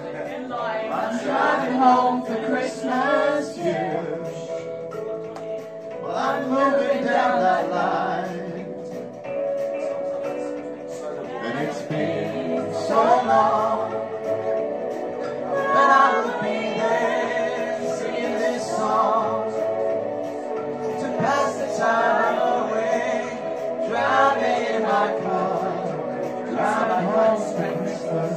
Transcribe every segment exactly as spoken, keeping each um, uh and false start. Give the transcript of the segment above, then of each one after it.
I'm driving home for Christmas, yeah. Well, I'm moving down that line, and it's been so long, but I will be there singing this song to pass the time away, driving in my car, driving home for Christmas.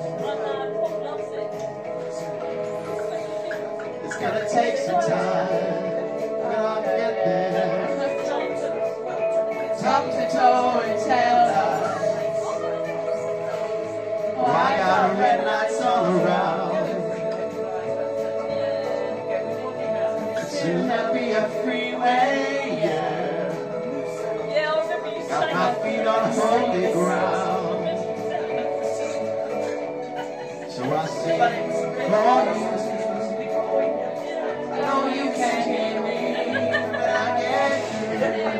It's gonna take some time, but I'll get there. Top to toe and tail lights. Oh, I got red lights all around. Soon there'll be a freeway, yeah. Got my feet on holy ground. So I sing for you. No, you can't hear me, but I get you.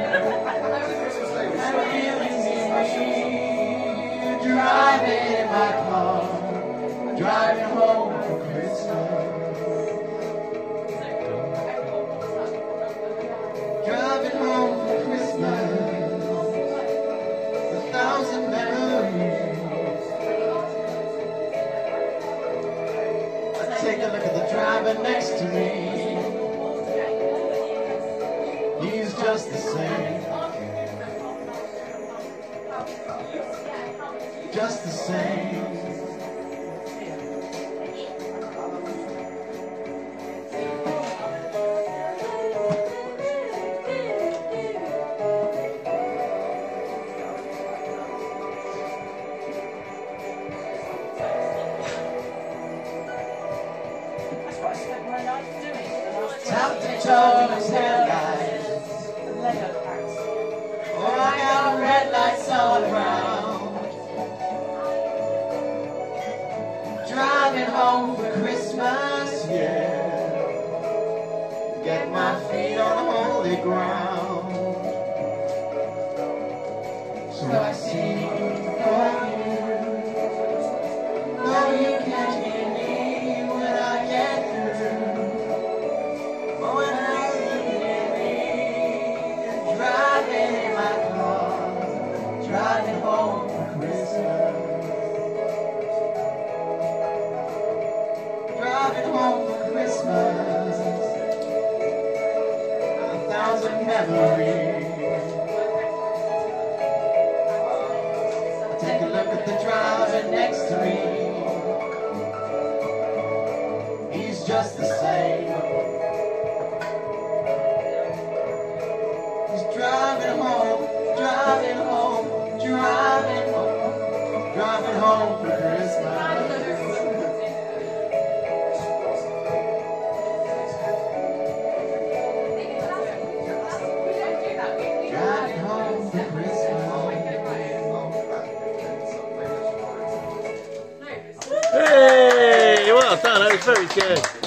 I really hear me. Driving in my car, driving home for Christmas. Driving home for Christmas, a thousand memories. I take a look at the driver next to me. He's just the same, just the same. Top to toe and tail lights. Oh, I got red lights all around. Driving home for Christmas, yeah. Get my feet on holy ground. So I sing for you. No, you can't hear me when I get through. But when I hear me, driving in my car, driving home for Christmas. Driving home for Christmas, a thousand memories. I take a look at the driver next to me. He's just the same. He's driving home, driving home, driving home, driving home for Christmas. Hey, well done, that was very good.